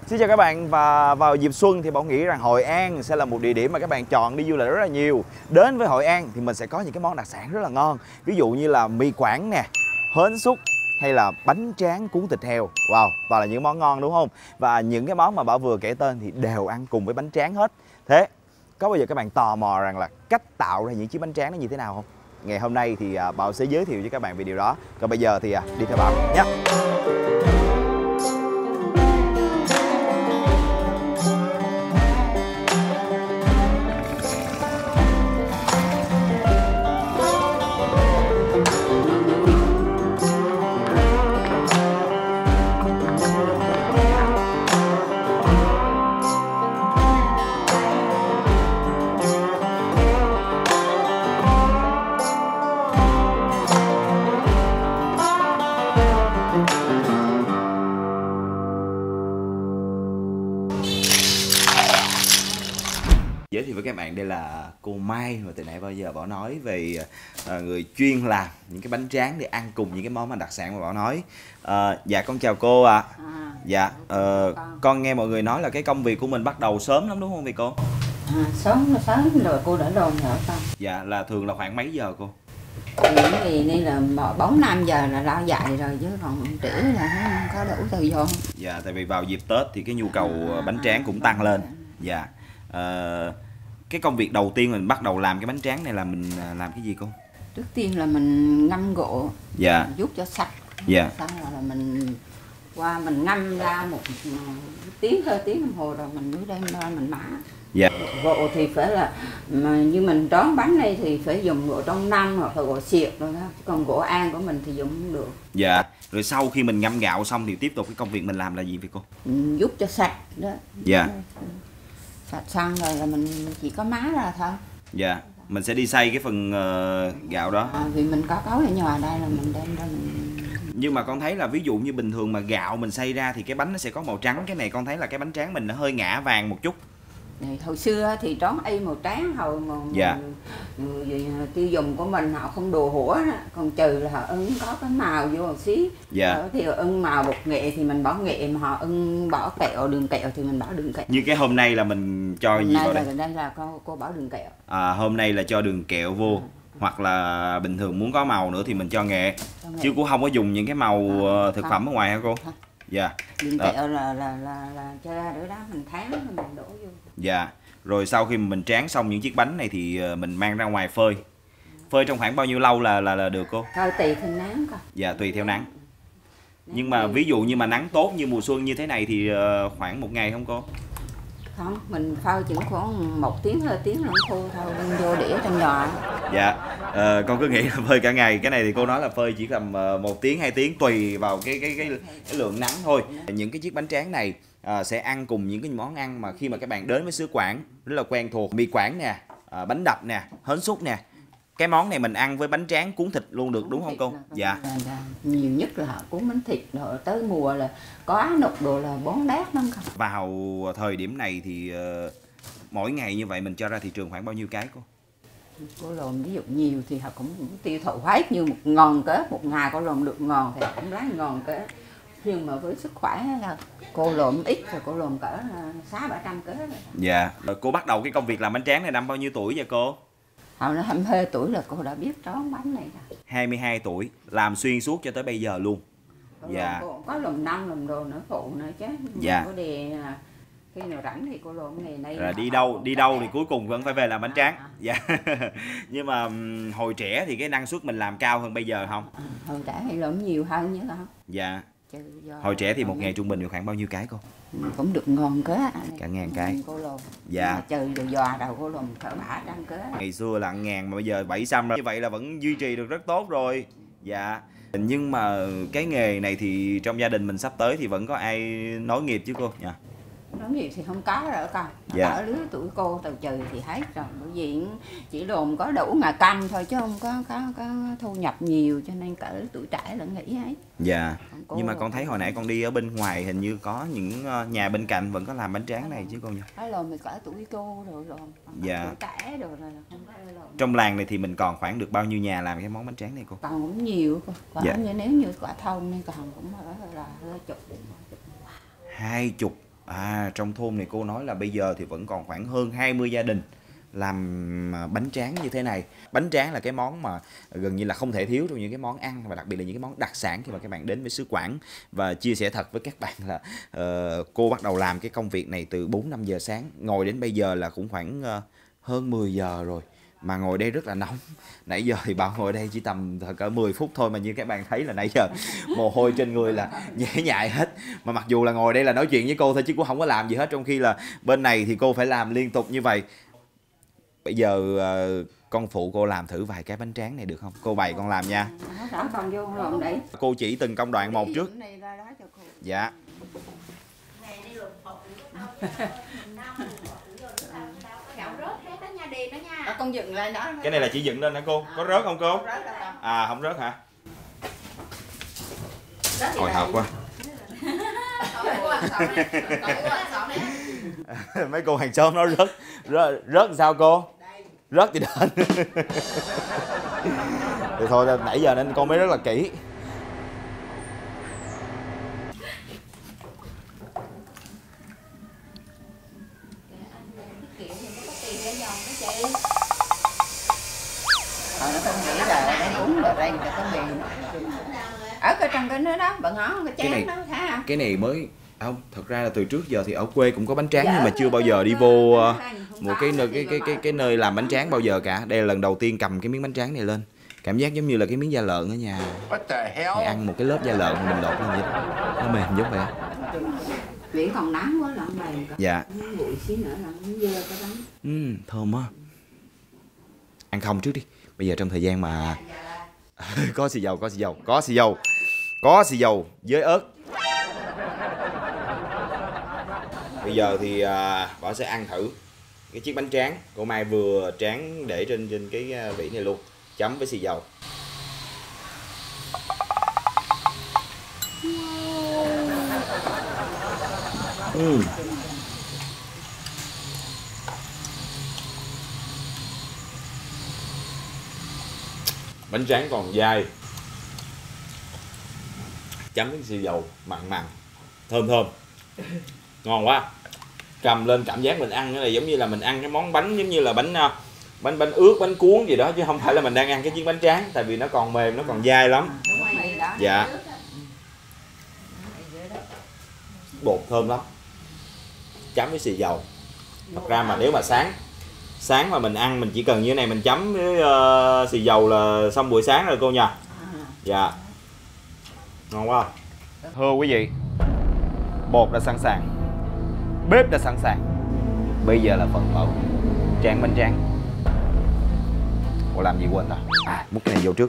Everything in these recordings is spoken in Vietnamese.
Xin chào các bạn, và vào dịp xuân thì Bảo nghĩ rằng Hội An sẽ là một địa điểm mà các bạn chọn đi du lịch rất là nhiều. Đến với Hội An thì mình sẽ có những cái món đặc sản rất là ngon. Ví dụ như là mì Quảng nè, hến xúc hay là bánh tráng cuốn thịt heo. Wow, toàn là những món ngon đúng không? Và những cái món mà Bảo vừa kể tên thì đều ăn cùng với bánh tráng hết. Thế có bao giờ các bạn tò mò rằng là cách tạo ra những chiếc bánh tráng nó như thế nào không? Ngày hôm nay thì Bảo sẽ giới thiệu với các bạn về điều đó. Còn bây giờ thì đi theo Bảo nhé. Giới thiệu với các bạn, đây là cô Mai mà từ nãy bao giờ Bảo nói về người chuyên làm những cái bánh tráng để ăn cùng những cái món mà đặc sản mà Bảo nói. Dạ con chào cô ạ. Dạ con nghe mọi người nói là cái công việc của mình bắt đầu sớm lắm đúng không vậy cô? Sớm rồi cô đã đồn rồi con. Dạ là thường là khoảng mấy giờ cô? Thì đây là 4-5 giờ là lo dạy rồi, chứ còn trễ là không có đủ thời gian. Dạ tại vì vào dịp Tết thì cái nhu cầu bánh tráng cũng tăng lên. Dạ cái công việc đầu tiên mình bắt đầu làm cái bánh tráng này là mình làm cái gì cô? Trước tiên là mình ngâm gỗ. Dạ. Giúp cho sạch. Dạ. Xong rồi là mình ngâm ra một tiếng đồng hồ rồi mình mới đem ra mình mã. Dạ. Gỗ thì phải là như mình trón bánh này thì phải dùng gỗ trong năm hoặc là gỗ xiệt rồi đó. Còn gỗ an của mình thì dùng không được. Dạ. Rồi sau khi mình ngâm gạo xong thì tiếp tục cái công việc mình làm là gì vậy cô? Giúp cho sạch đó. Dạ. Sạch xong rồi là mình chỉ có má ra thôi. Dạ. Mình sẽ đi xay cái phần gạo đó. Vì mình có cấu ở nhà đây là mình đem ra mình... Nhưng mà con thấy là ví dụ như bình thường mà gạo mình xay ra thì cái bánh nó sẽ có màu trắng. Cái này con thấy là cái bánh tráng mình nó hơi ngã vàng một chút. Hồi xưa thì trón y màu trắng, hồi mà dạ. người tiêu dùng của mình họ không đồ hũa, còn trừ là họ ưng có cái màu vô một xí. Dạ. Thì ưng màu bột nghệ thì mình bỏ nghệ, mà họ ưng bỏ kẹo đường kẹo thì mình bỏ đường kẹo. Như cái hôm nay là mình cho hôm gì nay vào là đây? Đây là cô bỏ đường kẹo. Hôm nay là cho đường kẹo vô. Hoặc là bình thường muốn có màu nữa thì mình cho nghệ. Chứ cũng không có dùng những cái màu thực phẩm ở ngoài hả cô? Dạ. Đường kẹo là cho ra để đó mình thắng rồi mình đổ vô. Dạ. Rồi sau khi mình tráng xong những chiếc bánh này thì mình mang ra ngoài phơi. Phơi trong khoảng bao nhiêu lâu là được cô? Thôi tùy theo nắng coi. Dạ tùy theo nắng. Nhưng mà ví dụ như mà nắng tốt như mùa xuân như thế này thì khoảng 1 ngày không cô? Không, mình phơi chỉ khoảng 1 tiếng 2 tiếng là khô thôi, đem vô đĩa trong giò. Dạ, con cứ nghĩ là phơi cả ngày. Cái này thì cô nói là phơi chỉ tầm 1 tiếng 2 tiếng tùy vào cái lượng nắng thôi. Những cái chiếc bánh tráng này sẽ ăn cùng những cái món ăn mà khi mà các bạn đến với xứ Quảng rất là quen thuộc. Mì Quảng nè, bánh đập nè, hến xúc nè. Cái món này mình ăn với bánh tráng cuốn thịt luôn được đúng không cô? Dạ. Nhiều nhất là họ cuốn bánh thịt, rồi tới mùa là có á nục đồ là 4 bát lắm không? Vào thời điểm này thì mỗi ngày như vậy mình cho ra thị trường khoảng bao nhiêu cái cô? Cô lồn ví dụ nhiều thì họ cũng tiêu thụ hết, như 1.000 cái, một ngày cô lồn được 1.000 thì cũng lấy 1.000 cái. Nhưng mà với sức khỏe là cô lồn ít rồi, cô lồn cỡ 600-700 cái rồi. Dạ. Cô bắt đầu cái công việc làm bánh tráng này năm bao nhiêu tuổi vậy cô? Hồi nó 22 tuổi là cô đã biết trón bánh này rồi. 22 tuổi, làm xuyên suốt cho tới bây giờ luôn. Dạ. Cô có lồn năm lồn đồ nữa phụ nữa chứ. Dạ. Có đề khi nào rảnh thì cô lồn nghề này. Rồi đi đâu thì cuối cùng vẫn phải về làm bánh tráng. Dạ. Nhưng mà hồi trẻ thì cái năng suất mình làm cao hơn bây giờ không? Hồi trẻ thì lộn nhiều hơn nhớ không? Dạ. Hồi trẻ thì một ngày trung bình được khoảng bao nhiêu cái cô? Cũng được 1.000 cái. Cả 1.000 cái. Cô lồn. Dạ. Trừ rồi giò đầu cô lồn cỡ 300 cái. Ngày xưa là 1.000 mà bây giờ 700 rồi. Như vậy là vẫn duy trì được rất tốt rồi. Dạ. Nhưng mà cái nghề này thì trong gia đình mình sắp tới thì vẫn có ai nối nghiệp chứ cô? Dạ. Nói nghiệp thì không có rồi con. Dạ. Ở lứa tuổi cô từ trừ thì hết rồi, bởi vì chỉ đồn có đủ ngà canh thôi chứ không có thu nhập nhiều, cho nên cỡ tuổi trẻ là nghỉ hết. Dạ. Nhưng mà con thấy hồi nãy con đi ở bên ngoài hình như có những nhà bên cạnh vẫn có làm bánh tráng này chứ con nhỉ? Cái lồn mình cỡ tuổi cô rồi lồn. Dạ. Tuổi trẻ rồi là không có lồn. Trong làng này thì mình còn khoảng được bao nhiêu nhà làm cái món bánh tráng này cô? Còn cũng nhiều cô. Còn dạ. nếu như quả thông nên còn cũng là chục. 20. Trong thôn này cô nói là bây giờ thì vẫn còn khoảng hơn 20 gia đình làm bánh tráng như thế này. Bánh tráng là cái món mà gần như là không thể thiếu trong những cái món ăn, và đặc biệt là những cái món đặc sản khi mà các bạn đến với xứ Quảng. Và chia sẻ thật với các bạn là cô bắt đầu làm cái công việc này từ 4-5 giờ sáng, ngồi đến bây giờ là cũng khoảng hơn 10 giờ rồi. Mà ngồi đây rất là nóng. Nãy giờ thì Bảo ngồi đây chỉ tầm cỡ 10 phút thôi, mà như các bạn thấy là nãy giờ mồ hôi trên người là nhễ nhại hết. Mà mặc dù là ngồi đây là nói chuyện với cô thôi chứ cũng không có làm gì hết, trong khi là bên này thì cô phải làm liên tục như vậy. Bây giờ con phụ cô làm thử vài cái bánh tráng này được không? Cô bày con làm nha. Cô chỉ từng công đoạn một trước. Dạ. Con dựng lên đó. Cái này là chỉ dựng lên hả cô? Có rớt không cô? Không rớt hả? Hồi hộp quá. Mấy cô hàng xóm nó rớt sao cô? Rớt thì đền. Thì thôi nãy giờ nên con mới rất là kỹ. Nó không nghĩ là nó uống rồi đây người ta có mì ở cái trong cái nữa đó, bà ngó cái chén đó thấy không? Cái này mới không, thật ra là từ trước giờ thì ở quê cũng có bánh tráng, nhưng mà chưa bao giờ đi vô một cái nơi làm bánh tráng bao giờ cả. Đây là lần đầu tiên cầm cái miếng bánh tráng này lên, cảm giác giống như là cái miếng da lợn ở nhà. Thì ăn một cái lớp da lợn mình lột lên vậy đó. Nó mềm giống vậy. Miệng còn nóng quá là mềm. Dạ. Nguội xíu nữa là nó dơ cái bánh. Thơm á. Ăn không trước đi. Bây giờ trong thời gian mà có xì dầu với ớt. Bây giờ thì Bảo sẽ ăn thử cái chiếc bánh tráng. Cô Mai vừa tráng để trên cái vỉ này luôn, chấm với xì dầu. Bánh tráng còn dai, chấm với xì dầu mặn thơm ngon quá. Cầm lên cảm giác mình ăn cái này giống như là mình ăn cái món bánh, giống như là bánh ướt, bánh cuốn gì đó, chứ không phải là mình đang ăn cái chiếc bánh tráng, tại vì nó còn mềm, nó còn dai lắm. Dạ. Bột thơm lắm, chấm với xì dầu. Thật ra mà nếu mà sáng mà mình ăn, mình chỉ cần như thế này, mình chấm với xì dầu là xong buổi sáng rồi cô nha. Dạ. Ngon quá. Thưa quý vị, bột đã sẵn sàng, bếp đã sẵn sàng, bây giờ là phần mở tráng bánh tráng. Cô làm gì quên ta? Múc cái này vô trước.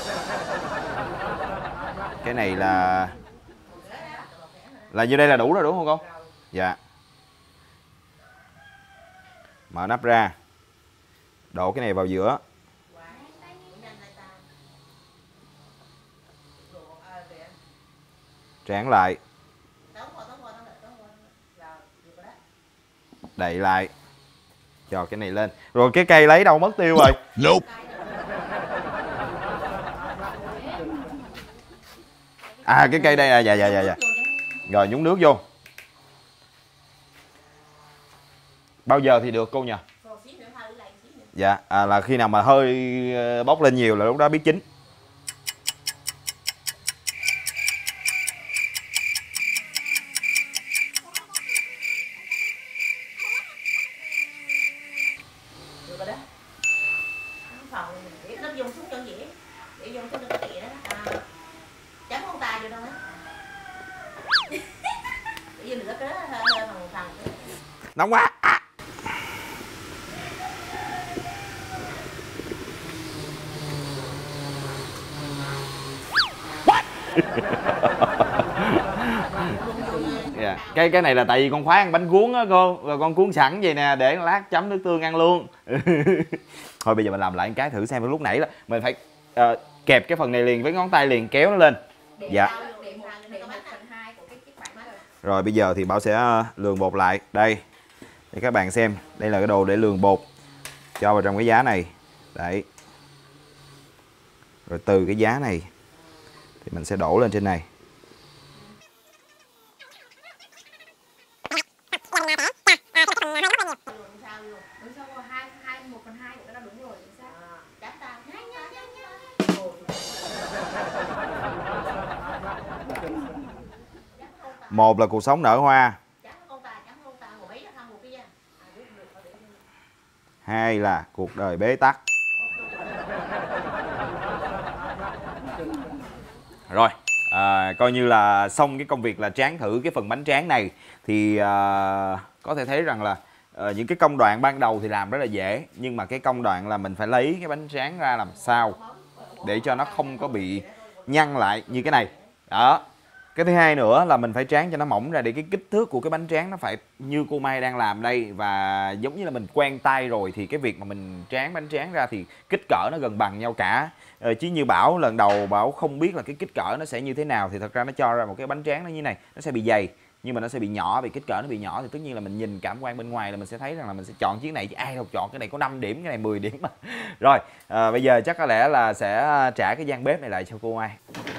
Cái này là như đây là đủ rồi đúng không cô? Dạ. Mở nắp ra, đổ cái này vào giữa, tráng lại, đậy lại, cho cái này lên. Rồi cái cây lấy đâu mất tiêu rồi? Nope. Cái cây đây dạ. Rồi nhúng nước vô. Bao giờ thì được cô nhỉ? Dạ, là khi nào mà hơi bốc lên nhiều là lúc đó biết chín. Nóng quá. Yeah. Cái này là tại vì con khoái ăn bánh cuốn á cô, rồi con cuốn sẵn vậy nè, để lát chấm nước tương ăn luôn. Thôi bây giờ mình làm lại cái thử xem. Lúc nãy là mình phải kẹp cái phần này liền với ngón tay liền, kéo nó lên. Dạ. Rồi bây giờ thì Bảo sẽ lường bột lại. Đây, để các bạn xem. Đây là cái đồ để lường bột. Cho vào trong cái giá này. Đấy. Rồi từ cái giá này thì mình sẽ đổ lên trên này. bao luôn. Đúng xong rồi 1/2 của cái đó đúng rồi, chính xác. Trắng tao nhanh. Một là cuộc sống nở hoa, Trắng con ta ngồi mấy thằng ngồi kia. hai là cuộc đời bế tắc. Rồi, coi như là xong cái công việc là tráng thử cái phần bánh tráng này. Thì có thể thấy rằng là những cái công đoạn ban đầu thì làm rất là dễ, nhưng mà cái công đoạn là mình phải lấy cái bánh tráng ra làm sao để cho nó không có bị nhăn lại như cái này. Đó. Cái thứ hai nữa là mình phải tráng cho nó mỏng ra để cái kích thước của cái bánh tráng nó phải như cô Mai đang làm đây. Và giống như là mình quen tay rồi thì cái việc mà mình tráng bánh tráng ra thì kích cỡ nó gần bằng nhau cả. Chứ như Bảo lần đầu Bảo không biết là cái kích cỡ nó sẽ như thế nào thì thật ra nó cho ra một cái bánh tráng nó như này, nó sẽ bị dày nhưng mà nó sẽ bị nhỏ, vì kích cỡ nó bị nhỏ thì tất nhiên là mình nhìn cảm quan bên ngoài là mình sẽ thấy rằng là mình sẽ chọn chiếc này chứ ai đâu chọn cái này có 5 điểm, cái này 10 điểm mà. Rồi, bây giờ chắc có lẽ là sẽ trả cái gian bếp này lại cho cô Mai.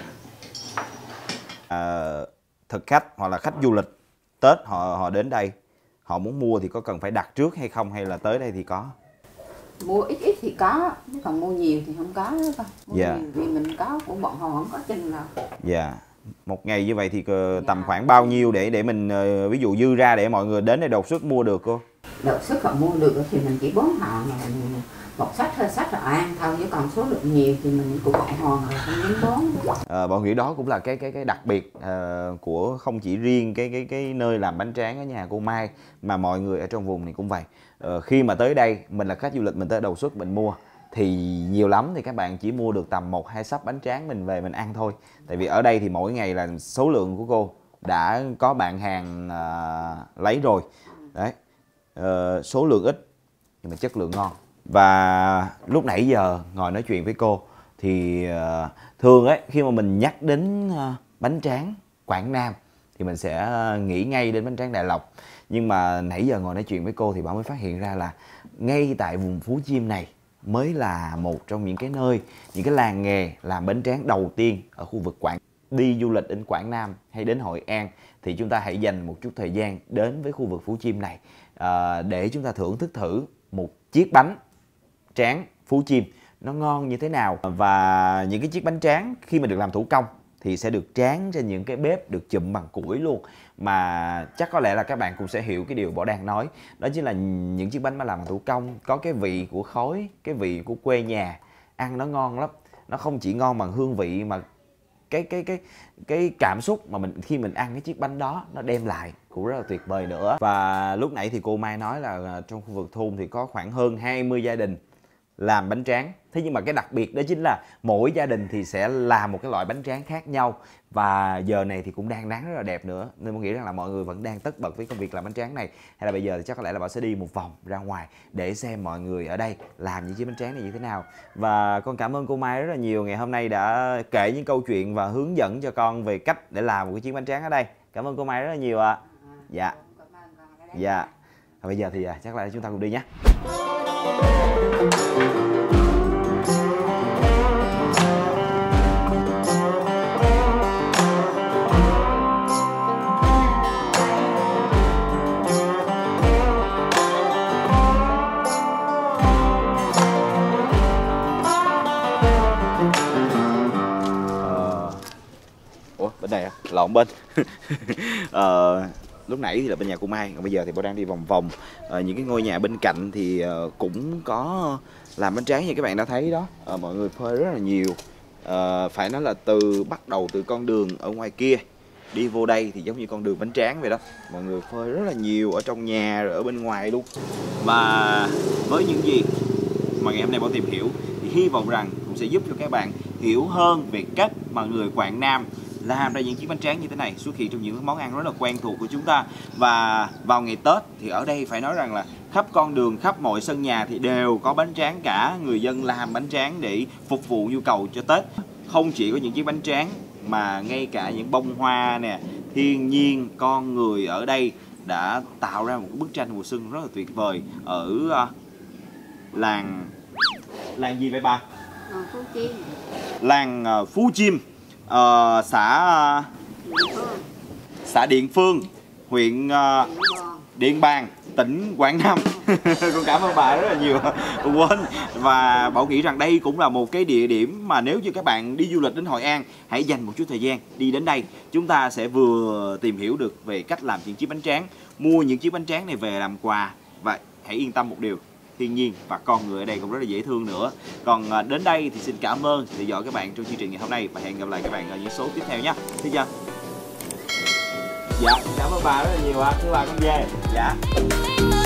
Thực khách hoặc là khách du lịch Tết họ đến đây, họ muốn mua thì có cần phải đặt trước hay không, hay là tới đây thì có? Mua ít thì có, chứ còn mua nhiều thì không có nữa con. Mua Dạ. nhiều vì mình có của bọn họ không có chừng nào. Dạ. Một ngày như vậy thì tầm khoảng bao nhiêu để mình ví dụ dư ra để mọi người đến đây đột xuất mua được cô? Đột xuất họ mua được thì mình chỉ 4 họ mà một sách hơi sách là ăn thôi, chứ còn số lượng nhiều thì mình của bọn họ là không đến 4. Bọn nghĩ đó cũng là cái đặc biệt của không chỉ riêng cái nơi làm bánh tráng ở nhà cô Mai mà mọi người ở trong vùng này cũng vậy. Khi mà tới đây mình là khách du lịch, mình tới đầu xuất mình mua thì nhiều lắm thì các bạn chỉ mua được tầm 1-2 sắp bánh tráng mình về mình ăn thôi. Tại vì ở đây thì mỗi ngày là số lượng của cô đã có bạn hàng lấy rồi. Đấy. Số lượng ít nhưng mà chất lượng ngon. Và lúc nãy giờ ngồi nói chuyện với cô thì thường ấy khi mà mình nhắc đến bánh tráng Quảng Nam thì mình sẽ nghĩ ngay đến bánh tráng Đại Lộc. Nhưng mà nãy giờ ngồi nói chuyện với cô thì Bảo mới phát hiện ra là ngay tại vùng Phú Chiêm này mới là một trong những cái nơi, những cái làng nghề làm bánh tráng đầu tiên ở khu vực Quảng. Đi du lịch đến Quảng Nam hay đến Hội An thì chúng ta hãy dành một chút thời gian đến với khu vực Phú Chiêm này để chúng ta thưởng thức thử một chiếc bánh tráng Phú Chiêm nó ngon như thế nào. Và những cái chiếc bánh tráng khi mà được làm thủ công thì sẽ được tráng trên những cái bếp được chụm bằng củi luôn. Mà chắc có lẽ là các bạn cũng sẽ hiểu cái điều Bảo đang nói. Đó chính là những chiếc bánh mà làm bằng thủ công có cái vị của khói, cái vị của quê nhà. Ăn nó ngon lắm. Nó không chỉ ngon bằng hương vị mà cái cảm xúc mà khi mình ăn cái chiếc bánh đó nó đem lại cũng rất là tuyệt vời nữa. Và lúc nãy thì cô Mai nói là trong khu vực thôn thì có khoảng hơn 20 gia đình làm bánh tráng. Thế nhưng mà cái đặc biệt đó chính là mỗi gia đình thì sẽ làm một cái loại bánh tráng khác nhau. Và giờ này thì cũng đang nắng rất là đẹp nữa, nên tôi nghĩ rằng là mọi người vẫn đang tất bật với công việc làm bánh tráng này. Hay là bây giờ thì chắc có lẽ là Bảo sẽ đi một vòng ra ngoài để xem mọi người ở đây làm những chiếc bánh tráng này như thế nào. Và con cảm ơn cô Mai rất là nhiều ngày hôm nay đã kể những câu chuyện và hướng dẫn cho con về cách để làm một cái chiếc bánh tráng ở đây. Cảm ơn cô Mai rất là nhiều ạ. Dạ. Dạ. Và bây giờ thì chắc là chúng ta cùng đi nhé. Bên này à? Lộn bên. Lúc nãy thì là bên nhà cô Mai, còn bây giờ thì Bảo đang đi vòng vòng những cái ngôi nhà bên cạnh thì cũng có làm bánh tráng như các bạn đã thấy đó. Mọi người phơi rất là nhiều. Phải nói là bắt đầu từ con đường ở ngoài kia đi vô đây thì giống như con đường bánh tráng vậy đó. Mọi người phơi rất là nhiều ở trong nhà rồi ở bên ngoài luôn. Và với những gì mà ngày hôm nay Bảo tìm hiểu thì hy vọng rằng cũng sẽ giúp cho các bạn hiểu hơn về cách mà người Quảng Nam làm ra những chiếc bánh tráng như thế này, xuất hiện trong những món ăn rất là quen thuộc của chúng ta. Và vào ngày Tết thì ở đây phải nói rằng là khắp con đường, khắp mọi sân nhà thì đều có bánh tráng cả. Người dân làm bánh tráng để phục vụ nhu cầu cho Tết. Không chỉ có những chiếc bánh tráng mà ngay cả những bông hoa nè, thiên nhiên, con người ở đây đã tạo ra một bức tranh mùa xuân rất là tuyệt vời ở làng gì vậy bà? Phú Chiêm. Làng Phú Chiêm, xã Điện Phương, huyện Điện Bàn, tỉnh Quảng Nam. Con cảm ơn bà rất là nhiều. Quên, và Bảo nghĩ rằng đây cũng là một cái địa điểm mà nếu như các bạn đi du lịch đến Hội An, hãy dành một chút thời gian đi đến đây. Chúng ta sẽ vừa tìm hiểu được về cách làm những chiếc bánh tráng, mua những chiếc bánh tráng này về làm quà, và hãy yên tâm một điều, thiên nhiên và con người ở đây cũng rất là dễ thương nữa. Còn đến đây thì xin cảm ơn theo dõi các bạn trong chương trình ngày hôm nay, và hẹn gặp lại các bạn ở những số tiếp theo nhé. Xin chào. Dạ, cảm ơn bà rất là nhiều ạ. Thưa bà con về. Dạ.